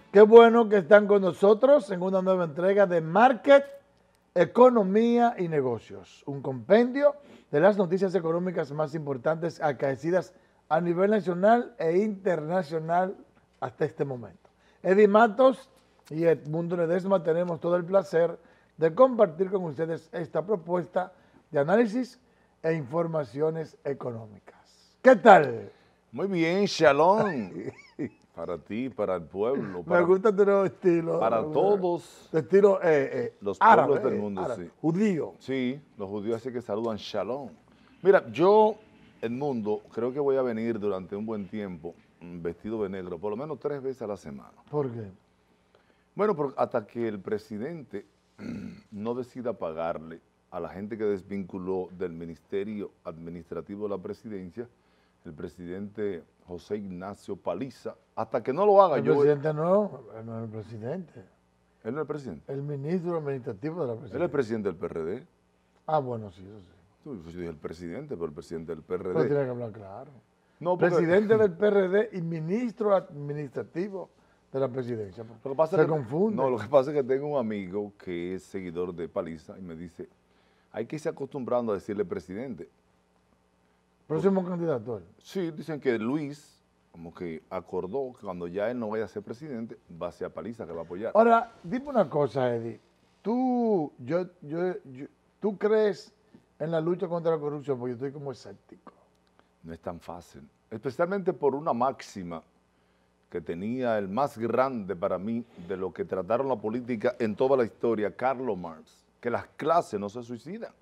Qué bueno que están con nosotros en una nueva entrega de Market, Economía y Negocios, un compendio de las noticias económicas más importantes acaecidas a nivel nacional e internacional hasta este momento. Eddie Matos y Edmundo Ledesma tenemos todo el placer de compartir con ustedes esta propuesta de análisis e informaciones económicas. ¿Qué tal? Muy bien, Shalom. Para ti, para el pueblo. Me gusta tu nuevo estilo. Para todos de estilo los árabe, pueblos del mundo, árabe, sí. judío. Sí, los judíos así que saludan Shalom. Mira, yo, Edmundo, creo que voy a venir durante un buen tiempo vestido de negro, por lo menos 3 veces a la semana. ¿Por qué? Bueno, hasta que el presidente no decida pagarle a la gente que desvinculó del Ministerio Administrativo de la Presidencia, el presidente José Ignacio Paliza, hasta que no lo haga El yo... presidente no es el presidente. Él no es el presidente. El ministro administrativo de la Él presidencia. es el presidente del PRD. Ah, bueno, sí, eso sí. Yo dije el presidente, pero el presidente del PRD. Pero tiene que hablar claro. No, porque- Presidente del PRD y ministro administrativo de la presidencia. Lo que pasa Se es que, confunde. No, lo que pasa es que tengo un amigo que es seguidor de Paliza y me dice, hay que irse acostumbrando a decirle presidente. Próximo candidato él. Sí, dicen que Luis como que acordó que cuando ya él no vaya a ser presidente, va a ser a Paliza que va a apoyar. Ahora, dime una cosa, Eddie. ¿Tú crees en la lucha contra la corrupción? Porque yo estoy como escéptico. No es tan fácil, especialmente por una máxima que tenía el más grande para mí de lo que trataron la política en toda la historia, Karl Marx, que las clases no se suicidan.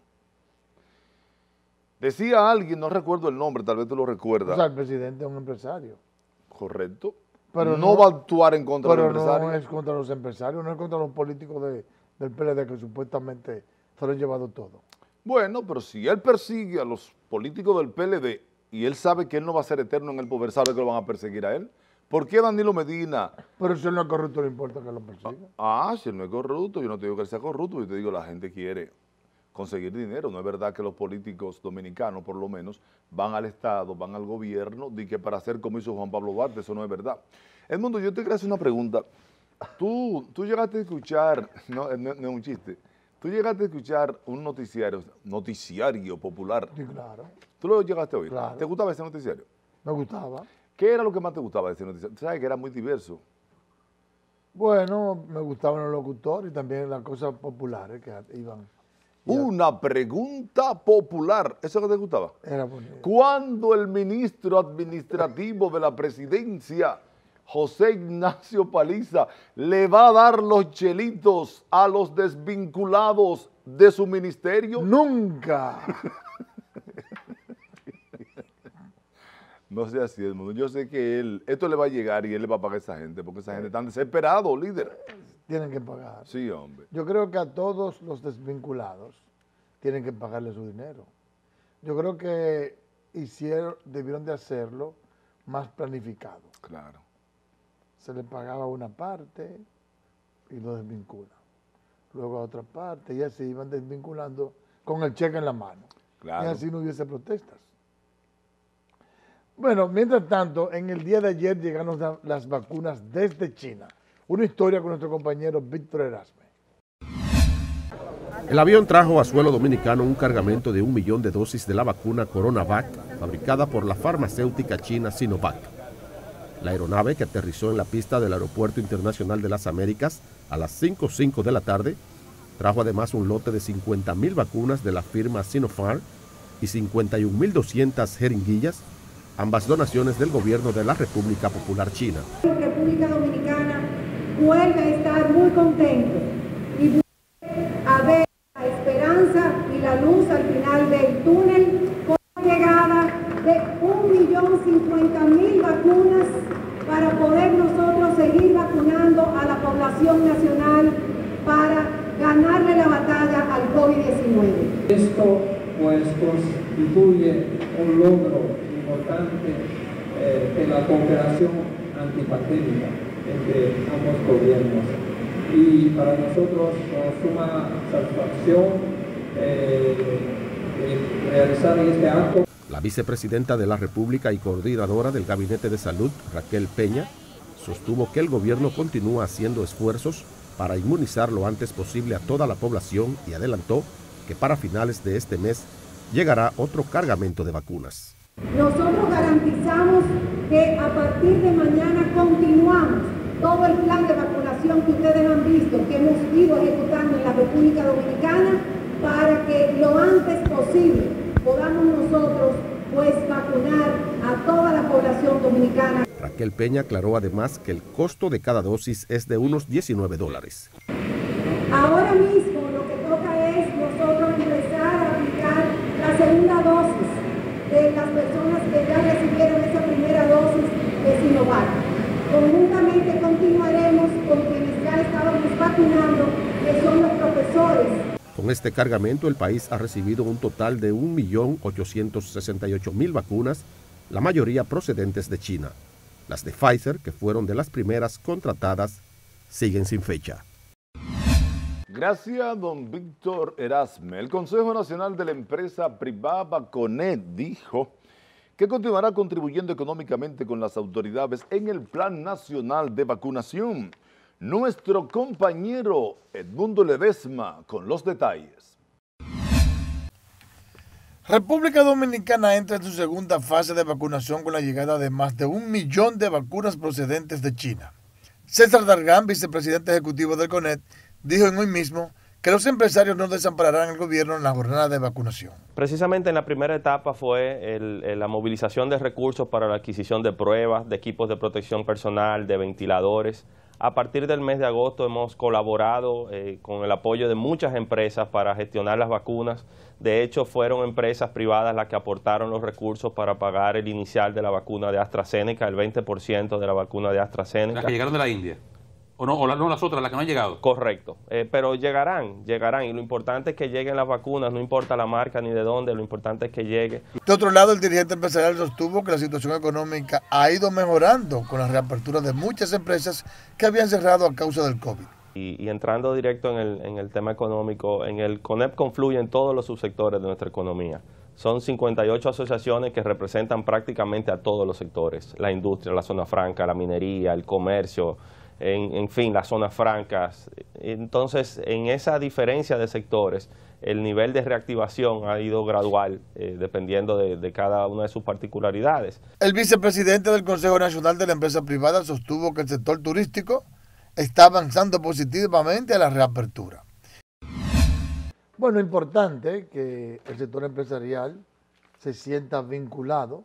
Decía alguien, no recuerdo el nombre, tal vez tú lo recuerdas. O sea, el presidente es un empresario. Correcto. Pero no va a actuar en contra de los Pero empresarios. no es contra los empresarios, no es contra los políticos del PLD que supuestamente se lo han llevado todo. Bueno, pero si él persigue a los políticos del PLD y él sabe que él no va a ser eterno en el poder, sabe que lo van a perseguir a él. ¿Por qué Danilo Medina? Pero si él no es corrupto, no importa que lo persiga. Si él no es corrupto, yo no te digo que él sea corrupto, yo te digo la gente quiere conseguir dinero. No es verdad que los políticos dominicanos, por lo menos, van al Estado, van al gobierno, de que para hacer como hizo Juan Pablo Duarte, eso no es verdad. Edmundo, yo te quería hacer una pregunta. Tú llegaste a escuchar, no es un chiste, tú llegaste a escuchar un noticiario popular. Sí, claro. ¿Tú lo llegaste a oír? Claro. ¿Te gustaba ese noticiario? Me gustaba. ¿Qué era lo que más te gustaba de ese noticiario? Tú sabes que era muy diverso. Bueno, me gustaban los locutores y también las cosas populares que iban. Una pregunta popular, ¿eso que te gustaba? Era bonito. ¿Cuándo el ministro administrativo de la presidencia, José Ignacio Paliza, le va a dar los chelitos a los desvinculados de su ministerio? Nunca. No sea así, Edmundo. Yo sé que esto le va a llegar y él le va a pagar a esa gente, porque esa gente está desesperada, líder. Tienen que pagar. Sí, hombre. Yo creo que a todos los desvinculados tienen que pagarle su dinero. Yo creo que debieron de hacerlo más planificado. Claro. Se le pagaba una parte y lo desvinculan. Luego a otra parte y así iban desvinculando con el cheque en la mano. Claro. Y así no hubiese protestas. Bueno, mientras tanto, en el día de ayer llegaron las vacunas desde China. Una historia con nuestro compañero Víctor Erasme. El avión trajo a suelo dominicano un cargamento de 1 millón de dosis de la vacuna Coronavac, fabricada por la farmacéutica china Sinovac. La aeronave, que aterrizó en la pista del Aeropuerto Internacional de las Américas a las 5:05 de la tarde, trajo además un lote de 50.000 vacunas de la firma Sinopharm y 51.200 jeringuillas, ambas donaciones del gobierno de la República Popular China. República Dominicana vuelve a estar muy contento y vuelve a ver la esperanza y la luz al final del túnel con la llegada de 1.050.000 vacunas para poder nosotros seguir vacunando a la población nacional para ganarle la batalla al COVID-19. Esto pues constituye un logro importante de la cooperación antipandémica entre ambos gobiernos. Y para nosotros con suma satisfacción realizar este acto. La vicepresidenta de la República y coordinadora del Gabinete de Salud, Raquel Peña, sostuvo que el gobierno continúa haciendo esfuerzos para inmunizar lo antes posible a toda la población y adelantó que para finales de este mes llegará otro cargamento de vacunas. Nosotros garantizamos que a partir de mañana continuamos todo el plan de vacunación que ustedes han visto, que hemos ido ejecutando en la República Dominicana, para que lo antes posible podamos nosotros vacunar a toda la población dominicana. Raquel Peña aclaró además que el costo de cada dosis es de unos $19. Ahora mismo lo que toca es nosotros empezar a aplicar la segunda dosis de las personas que ya recibieron esa primera dosis de Sinovac. Conjuntamente continuaremos con quienes ya estábamos vacunando, que son los profesores. Con este cargamento, el país ha recibido un total de 1.868.000 vacunas, la mayoría procedentes de China. Las de Pfizer, que fueron de las primeras contratadas, siguen sin fecha. Gracias, don Víctor Erasme. El Consejo Nacional de la Empresa Privada Baconet dijo que continuará contribuyendo económicamente con las autoridades en el Plan Nacional de Vacunación. Nuestro compañero Edmundo Ledesma con los detalles. República Dominicana entra en su segunda fase de vacunación con la llegada de más de 1 millón de vacunas procedentes de China. César Dargan, vicepresidente ejecutivo del CONET, dijo en hoy mismo que los empresarios no desampararán al gobierno en la jornada de vacunación. Precisamente en la primera etapa fue la movilización de recursos para la adquisición de pruebas, de equipos de protección personal, de ventiladores. A partir del mes de agosto hemos colaborado con el apoyo de muchas empresas para gestionar las vacunas. De hecho, fueron empresas privadas las que aportaron los recursos para pagar el inicial de la vacuna de AstraZeneca, el 20% de la vacuna de AstraZeneca. ¿Las que llegaron de la India? ¿O no las otras, las que no han llegado? Correcto, pero llegarán, y lo importante es que lleguen las vacunas, no importa la marca ni de dónde, lo importante es que llegue. De otro lado, el dirigente empresarial sostuvo que la situación económica ha ido mejorando con la reapertura de muchas empresas que habían cerrado a causa del COVID. Y entrando directo en el tema económico, en el CONEP confluyen todos los subsectores de nuestra economía. Son 58 asociaciones que representan prácticamente a todos los sectores, la industria, la zona franca, la minería, el comercio, en fin, las zonas francas. Entonces, en esa diferencia de sectores, el nivel de reactivación ha ido gradual, dependiendo de cada una de sus particularidades. El vicepresidente del Consejo Nacional de la Empresa Privada sostuvo que el sector turístico está avanzando positivamente a la reapertura. Bueno, importante que el sector empresarial se sienta vinculado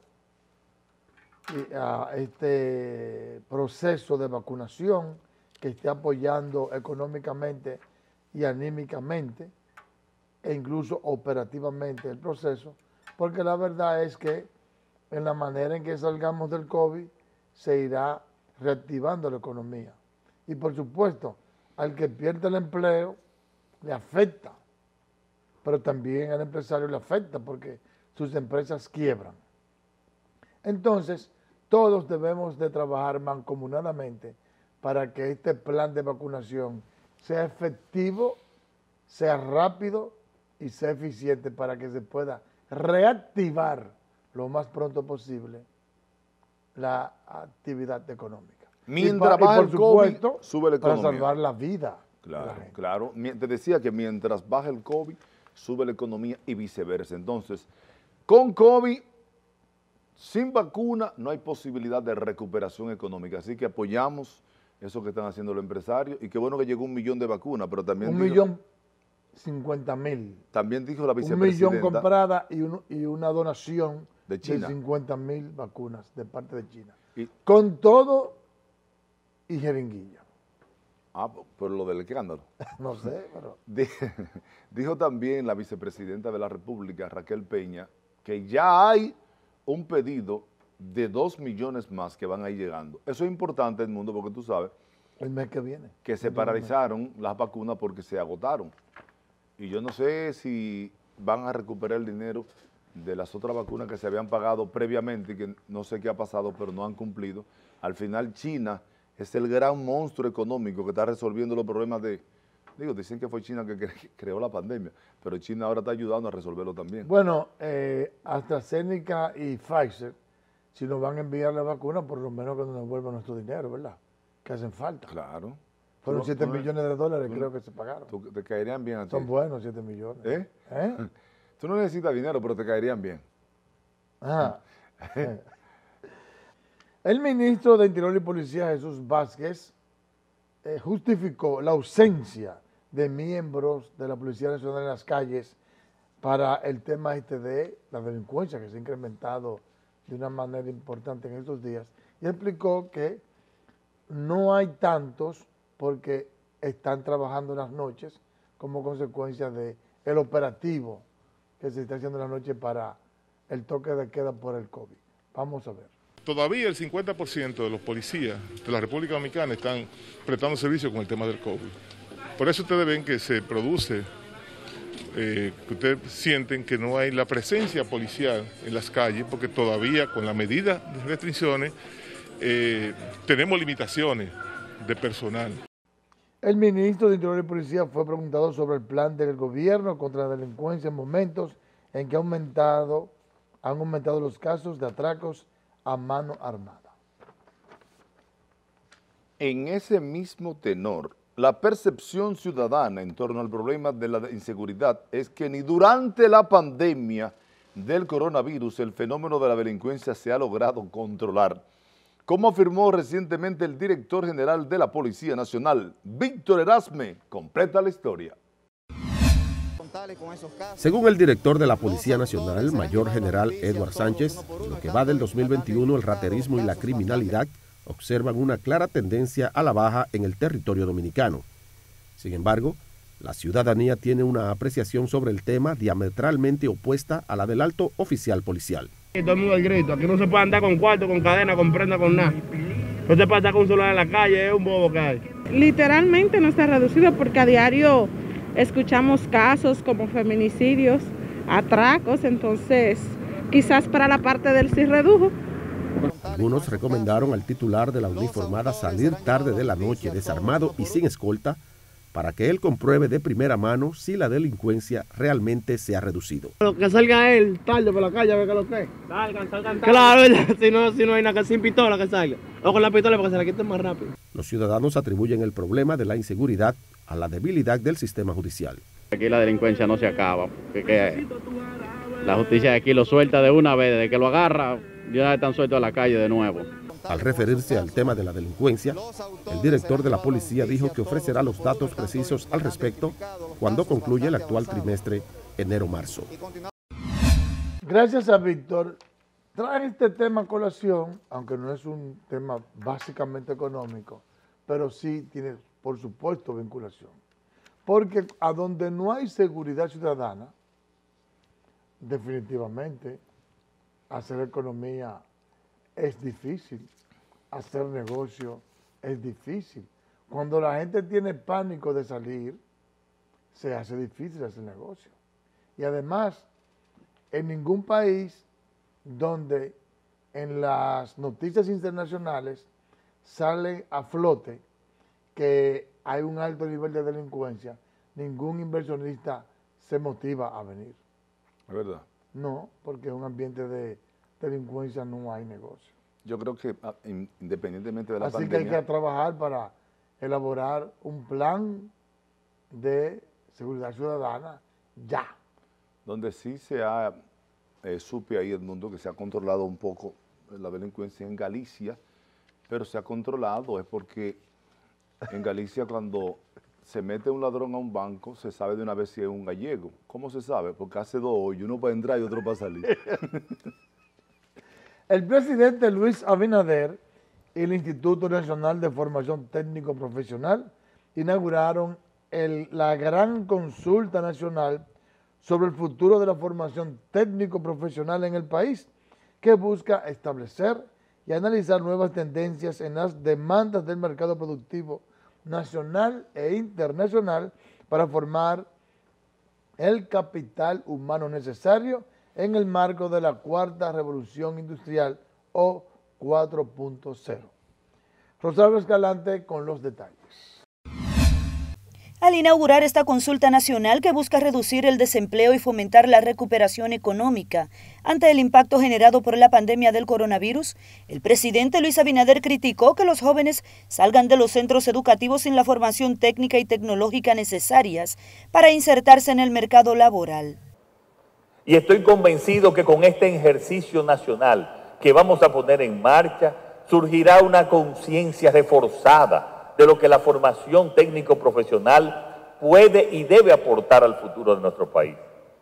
a este proceso de vacunación, que esté apoyando económicamente y anímicamente e incluso operativamente el proceso, porque la verdad es que en la manera en que salgamos del COVID se irá reactivando la economía. Y por supuesto, al que pierde el empleo le afecta, pero también al empresario le afecta porque sus empresas quiebran. Entonces, todos debemos de trabajar mancomunadamente para que este plan de vacunación sea efectivo, sea rápido y sea eficiente para que se pueda reactivar lo más pronto posible la actividad económica. Mientras baja el COVID, sube la economía. Para salvar la vida. Claro, claro. Te decía que mientras baja el COVID, sube la economía y viceversa. Entonces, con COVID, sin vacuna, no hay posibilidad de recuperación económica. Así que apoyamos eso que están haciendo los empresarios. Y qué bueno que llegó 1 millón de vacunas, pero también 1.050.000. También dijo la vicepresidenta. 1 millón comprada y una donación de China. De 50.000 vacunas de parte de China. Con todo y jeringuilla. Ah, por lo del escándalo. No sé, pero... Dijo también la vicepresidenta de la República, Raquel Peña, que ya hay un pedido de 2 millones más que van a ir llegando. Eso es importante, Edmundo, porque tú sabes... El mes que viene. Que se paralizaron las vacunas porque se agotaron. Y yo no sé si van a recuperar el dinero de las otras vacunas que se habían pagado previamente y que no sé qué ha pasado, pero no han cumplido. Al final, China es el gran monstruo económico que está resolviendo los problemas de... Digo, dicen que fue China que creó la pandemia, pero China ahora está ayudando a resolverlo también. Bueno, AstraZeneca y Pfizer, si nos van a enviar la vacuna, por lo menos que nos devuelvan nuestro dinero, ¿verdad? que hacen falta. Claro. Fueron 7 millones de dólares, creo que se pagaron. Te caerían bien a ti. Son buenos 7 millones. ¿Eh? ¿Eh? Tú no necesitas dinero, pero te caerían bien. Ah. El ministro de Interior y Policía, Jesús Vázquez, justificó la ausencia de miembros de la Policía Nacional en las calles para el tema de la delincuencia que se ha incrementado de una manera importante en estos días, y explicó que no hay tantos porque están trabajando en las noches como consecuencia del operativo que se está haciendo en la noche para el toque de queda por el COVID. Vamos a ver. Todavía el 50% de los policías de la República Dominicana están prestando servicio con el tema del COVID. Por eso ustedes ven que se produce, que ustedes sienten que no hay la presencia policial en las calles, porque todavía con la medida de restricciones tenemos limitaciones de personal. El ministro de Interior y Policía fue preguntado sobre el plan del gobierno contra la delincuencia en momentos en que han aumentado los casos de atracos a mano armada. En ese mismo tenor, la percepción ciudadana en torno al problema de la inseguridad es que ni durante la pandemia del coronavirus el fenómeno de la delincuencia se ha logrado controlar. Como afirmó recientemente el director general de la Policía Nacional, Víctor Erasme, completa la historia. Según el director de la Policía Nacional, Mayor General Edward Sánchez, en lo que va del 2021, el raterismo y la criminalidad observan una clara tendencia a la baja en el territorio dominicano. Sin embargo, la ciudadanía tiene una apreciación sobre el tema diametralmente opuesta a la del alto oficial policial. Todo el mundo al grito, aquí no se puede andar con cuarto, con cadena, con prenda, con nada. No se puede andar con un celular en la calle, es un bobo que hay. Literalmente no está reducido porque a diario escuchamos casos como feminicidios, atracos, entonces quizás para la parte del sí redujo. Algunos recomendaron al titular de la uniformada salir tarde de la noche desarmado y sin escolta para que él compruebe de primera mano si la delincuencia realmente se ha reducido. Que salga él tarde por la calle a ver qué lo que es. Salgan. Claro, si no hay nada, sin pistola que salga. O con la pistola para que se la quiten más rápido. Los ciudadanos atribuyen el problema de la inseguridad a la debilidad del sistema judicial. Aquí la delincuencia no se acaba, porque la justicia de aquí lo suelta de una vez, desde que lo agarra, ya están sueltos a la calle de nuevo. Al referirse al tema de la delincuencia, el director de la policía dijo que ofrecerá los datos precisos al respecto cuando concluya el actual trimestre enero-marzo. Gracias a Víctor. Trae este tema a colación, aunque no es un tema básicamente económico, pero sí tiene, por supuesto, vinculación. Porque a donde no hay seguridad ciudadana, definitivamente, hacer economía es difícil, hacer negocio es difícil. Cuando la gente tiene pánico de salir, se hace difícil hacer negocio. Y además, en ningún país donde en las noticias internacionales sale a flote que hay un alto nivel de delincuencia, ningún inversionista se motiva a venir. ¿Es verdad? No, porque en un ambiente de delincuencia no hay negocio. Yo creo que independientemente de la Así pandemia... que hay que trabajar para elaborar un plan de seguridad ciudadana ya. Donde sí se ha, supe ahí, Edmundo, que se ha controlado un poco la delincuencia en Galicia, pero se ha controlado es porque en Galicia cuando se mete un ladrón a un banco, se sabe de una vez si es un gallego. ¿Cómo se sabe? Porque hace dos hoyos, uno para entrar y otro para salir. El presidente Luis Abinader y el Instituto Nacional de Formación Técnico Profesional inauguraron la gran consulta nacional sobre el futuro de la formación técnico profesional en el país, que busca establecer y analizar nuevas tendencias en las demandas del mercado productivo nacional e internacional para formar el capital humano necesario en el marco de la cuarta revolución industrial o 4.0. Rosario Escalante con los detalles. al inaugurar esta consulta nacional que busca reducir el desempleo y fomentar la recuperación económica ante el impacto generado por la pandemia del coronavirus, el presidente Luis Abinader criticó que los jóvenes salgan de los centros educativos sin la formación técnica y tecnológica necesarias para insertarse en el mercado laboral. Y estoy convencido que con este ejercicio nacional que vamos a poner en marcha, surgirá una conciencia reforzada de lo que la formación técnico-profesional puede y debe aportar al futuro de nuestro país.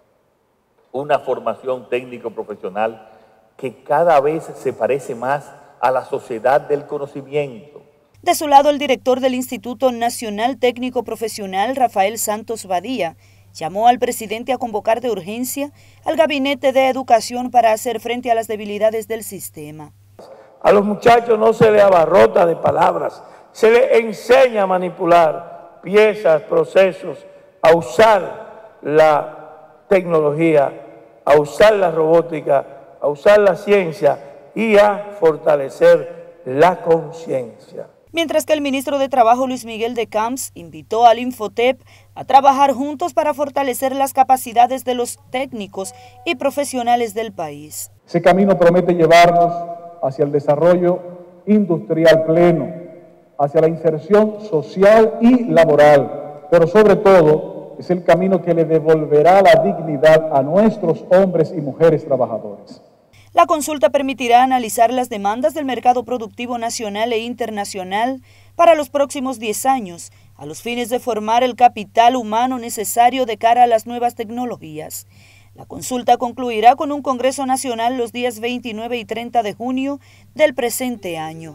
Una formación técnico-profesional que cada vez se parece más a la sociedad del conocimiento. De su lado, el director del Instituto Nacional Técnico Profesional, Rafael Santos Badía, llamó al presidente a convocar de urgencia al Gabinete de Educación para hacer frente a las debilidades del sistema. A los muchachos no se les abarrota de palabras, se les enseña a manipular piezas, procesos, a usar la tecnología, a usar la robótica, a usar la ciencia y a fortalecer la conciencia. Mientras que el ministro de Trabajo, Luis Miguel de Camps, invitó al Infotep a trabajar juntos para fortalecer las capacidades de los técnicos y profesionales del país. Ese camino promete llevarnos hacia el desarrollo industrial pleno, hacia la inserción social y laboral, pero sobre todo es el camino que le devolverá la dignidad a nuestros hombres y mujeres trabajadores. La consulta permitirá analizar las demandas del mercado productivo nacional e internacional para los próximos 10 años, a los fines de formar el capital humano necesario de cara a las nuevas tecnologías. La consulta concluirá con un Congreso Nacional los días 29 y 30 de junio del presente año.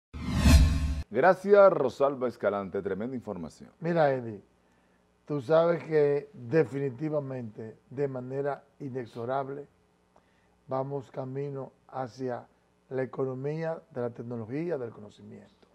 Gracias, Rosalba Escalante. Tremenda información. Mira, Eddie, tú sabes que definitivamente, de manera inexorable, vamos camino hacia la economía de la tecnología, del conocimiento.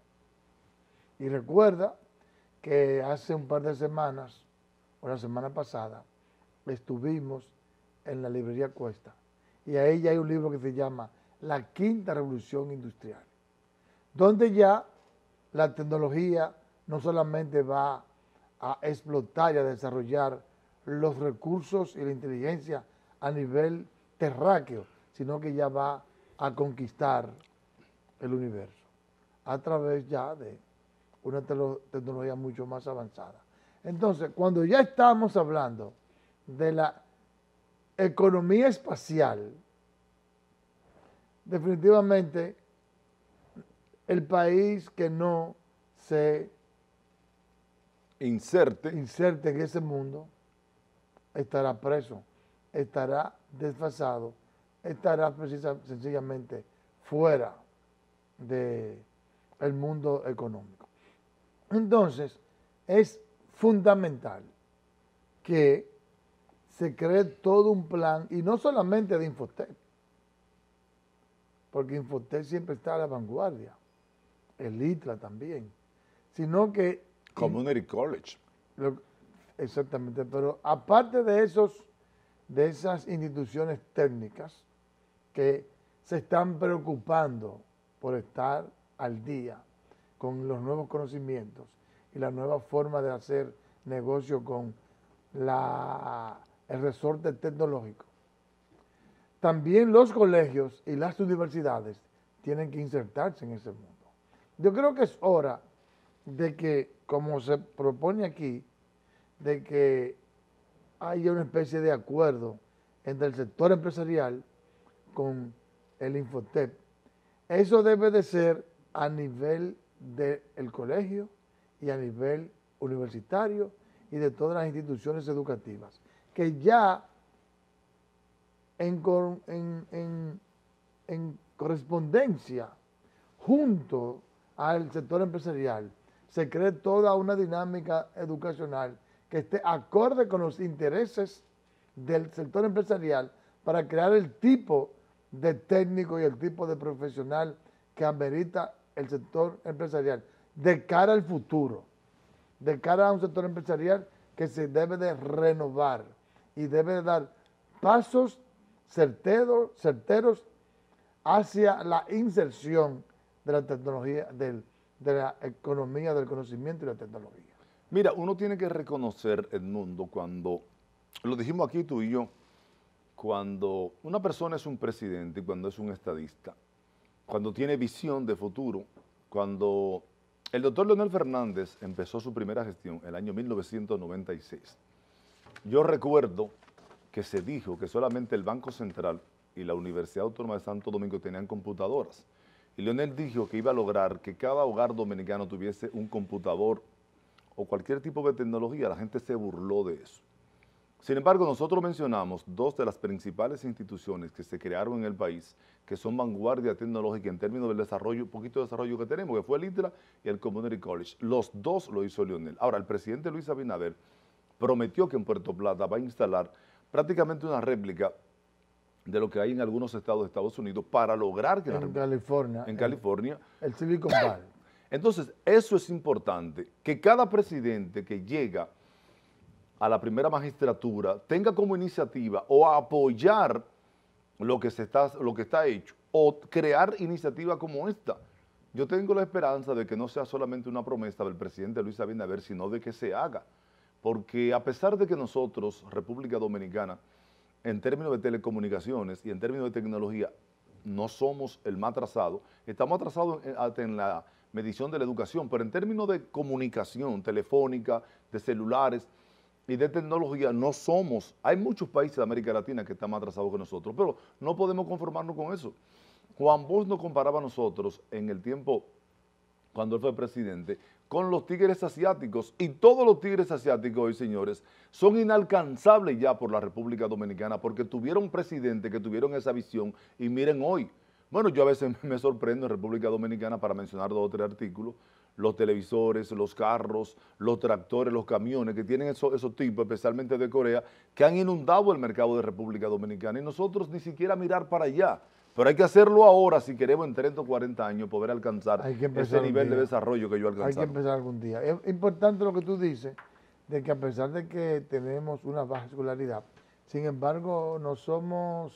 Y recuerda que hace un par de semanas, o la semana pasada, estuvimos en la librería Cuesta, y ahí ya hay un libro que se llama La Quinta Revolución Industrial, donde ya la tecnología no solamente va a explotar y a desarrollar los recursos y la inteligencia a nivel terráqueo, sino que ya va a conquistar el universo a través ya de una tecnología mucho más avanzada. Entonces, cuando ya estamos hablando de la economía espacial, definitivamente el país que no se inserte en ese mundo estará preso, estará desfasado, estará sencillamente fuera del mundo económico. Entonces, es fundamental que se cree todo un plan, y no solamente de Infotep, porque Infotep siempre está a la vanguardia, el ITLA también, sino que... Community College. Exactamente, pero aparte de esas instituciones técnicas que se están preocupando por estar al día con los nuevos conocimientos y la nueva forma de hacer negocio con el resorte tecnológico. También los colegios y las universidades tienen que insertarse en ese mundo. Yo creo que es hora de que, como se propone aquí, de que haya una especie de acuerdo entre el sector empresarial con el Infotep. Eso debe de ser a nivel del colegio y a nivel universitario y de todas las instituciones educativas, que ya en correspondencia junto al sector empresarial se cree toda una dinámica educacional que esté acorde con los intereses del sector empresarial para crear el tipo de técnico y el tipo de profesional que amerita el sector empresarial de cara al futuro, de cara a un sector empresarial que se debe de renovar y debe de dar pasos certeros hacia la inserción de la tecnología, de la economía del conocimiento y la tecnología. Mira, uno tiene que reconocer, Edmundo, cuando, lo dijimos aquí tú y yo, cuando una persona es un presidente y cuando es un estadista, cuando tiene visión de futuro, cuando el doctor Leonel Fernández empezó su primera gestión en el año 1996, yo recuerdo que se dijo que solamente el Banco Central y la Universidad Autónoma de Santo Domingo tenían computadoras. Y Leonel dijo que iba a lograr que cada hogar dominicano tuviese un computador o cualquier tipo de tecnología. La gente se burló de eso. Sin embargo, nosotros mencionamos dos de las principales instituciones que se crearon en el país, que son vanguardia tecnológica en términos del desarrollo, poquito de desarrollo que tenemos, que fue el ITLA y el Community College. Los dos lo hizo Leonel. Ahora, el presidente Luis Abinader prometió que en Puerto Plata va a instalar prácticamente una réplica de lo que hay en algunos estados de Estados Unidos para lograr que en California, el Silicon Valley. Entonces, eso es importante, que cada presidente que llega a la primera magistratura tenga como iniciativa o apoyar lo que está hecho o crear iniciativas como esta. Yo tengo la esperanza de que no sea solamente una promesa del presidente Luis Abinader, sino de que se haga. Porque a pesar de que nosotros, República Dominicana, en términos de telecomunicaciones y en términos de tecnología, no somos el más atrasado, estamos atrasados hasta en la medición de la educación, pero en términos de comunicación telefónica, de celulares y de tecnología, no somos. Hay muchos países de América Latina que están más atrasados que nosotros, pero no podemos conformarnos con eso. Juan Bosch nos comparaba a nosotros en el tiempo, cuando él fue presidente, con los tigres asiáticos, y todos los tigres asiáticos hoy, señores, son inalcanzables ya por la República Dominicana, porque tuvieron presidentes que tuvieron esa visión, y miren hoy. Bueno, yo a veces me sorprendo en República Dominicana, para mencionar 2 o 3 artículos, los televisores, los carros, los tractores, los camiones que tienen esos tipos, especialmente de Corea, que han inundado el mercado de República Dominicana, y nosotros ni siquiera mirar para allá. Pero hay que hacerlo ahora si queremos en 30 o 40 años poder alcanzar ese nivel de desarrollo que yo alcanzaba. Hay que empezar algún día. Es importante lo que tú dices, de que a pesar de que tenemos una baja escolaridad, sin embargo no somos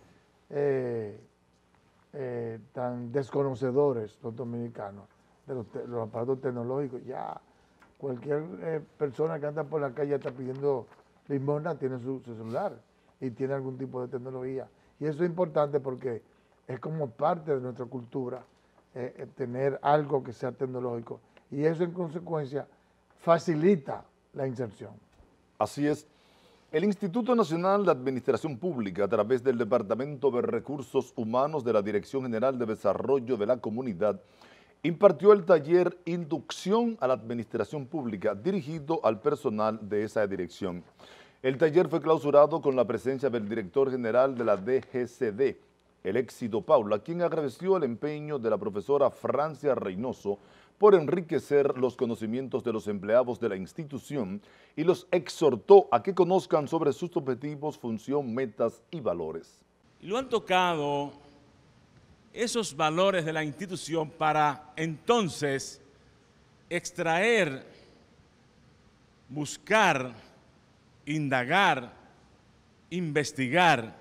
tan desconocedores los dominicanos de los aparatos tecnológicos. Ya cualquier persona que anda por la calle está pidiendo limosna, tiene su celular y tiene algún tipo de tecnología. Y eso es importante porque es como parte de nuestra cultura tener algo que sea tecnológico. Y eso en consecuencia facilita la inserción. Así es. El Instituto Nacional de Administración Pública, a través del Departamento de Recursos Humanos de la Dirección General de Desarrollo de la Comunidad, impartió el taller Inducción a la Administración Pública, dirigido al personal de esa dirección. El taller fue clausurado con la presencia del director general de la DGCD, el Éxito Paula, quien agradeció el empeño de la profesora Francia Reynoso por enriquecer los conocimientos de los empleados de la institución y los exhortó a que conozcan sobre sus objetivos, función, metas y valores. Lo han tocado esos valores de la institución para entonces extraer, buscar, indagar, investigar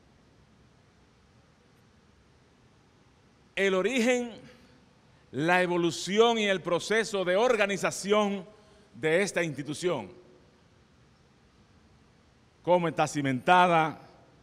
el origen, la evolución y el proceso de organización de esta institución. Cómo está cimentada,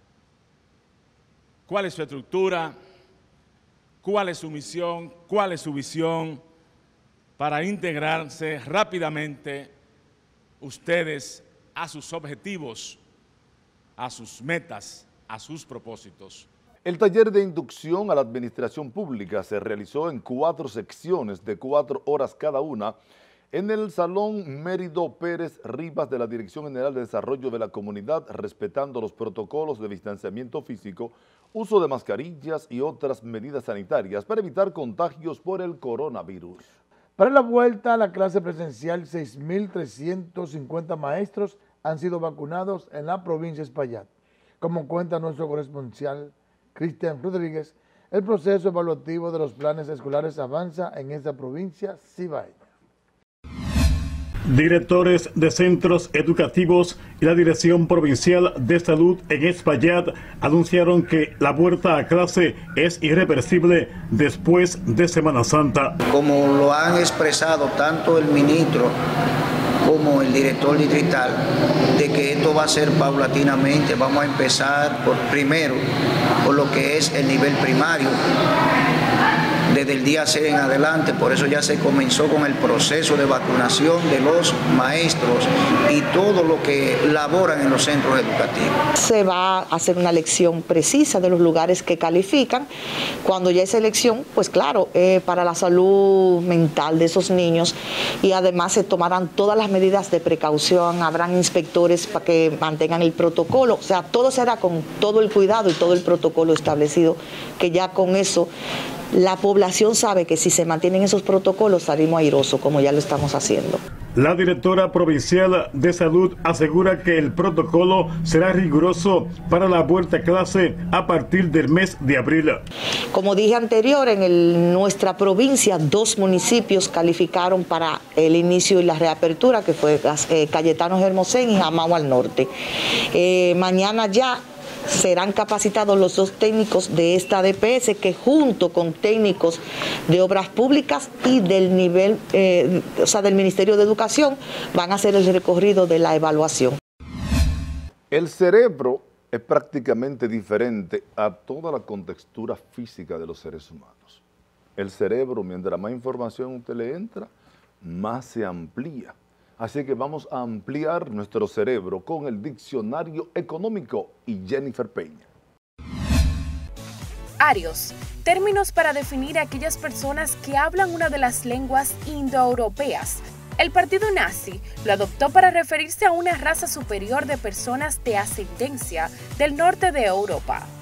cuál es su estructura, cuál es su misión, cuál es su visión, para integrarse rápidamente ustedes a sus objetivos, a sus metas, a sus propósitos. El taller de inducción a la administración pública se realizó en 4 secciones de 4 horas cada una en el Salón Mérido Pérez Rivas de la Dirección General de Desarrollo de la Comunidad, respetando los protocolos de distanciamiento físico, uso de mascarillas y otras medidas sanitarias para evitar contagios por el coronavirus. Para la vuelta a la clase presencial, 6.350 maestros han sido vacunados en la provincia de Espaillat. Como cuenta nuestro corresponsal Cristian Rodríguez, el proceso evaluativo de los planes escolares avanza en esta provincia cibaeña. Directores de centros educativos y la Dirección Provincial de Salud en Espaillat anunciaron que la vuelta a clase es irreversible después de Semana Santa. Como lo han expresado tanto el ministro como el director distrital, de que esto va a ser paulatinamente. Vamos a empezar primero por lo que es el nivel primario, desde el día 6 en adelante. Por eso ya se comenzó con el proceso de vacunación de los maestros y todo lo que laboran en los centros educativos. Se va a hacer una elección precisa de los lugares que califican. Cuando ya esa elección, pues claro, para la salud mental de esos niños, y además se tomarán todas las medidas de precaución, habrán inspectores para que mantengan el protocolo, o sea, todo será con todo el cuidado y todo el protocolo establecido, que ya con eso la población sabe que si se mantienen esos protocolos salimos airosos, como ya lo estamos haciendo. La directora provincial de salud asegura que el protocolo será riguroso para la vuelta a clase a partir del mes de abril. Como dije anterior, en nuestra provincia 2 municipios calificaron para el inicio y la reapertura, que fue Cayetano Hermosén y Jamao al Norte. Mañana ya serán capacitados los 2 técnicos de esta DPS, que junto con técnicos de obras públicas y del nivel, del Ministerio de Educación, van a hacer el recorrido de la evaluación. El cerebro es prácticamente diferente a toda la contextura física de los seres humanos. El cerebro, mientras más información usted le entra, más se amplía. Así que vamos a ampliar nuestro cerebro con el diccionario económico y Jennifer Peña. Arios, términos para definir a aquellas personas que hablan una de las lenguas indoeuropeas. El partido nazi lo adoptó para referirse a una raza superior de personas de ascendencia del norte de Europa.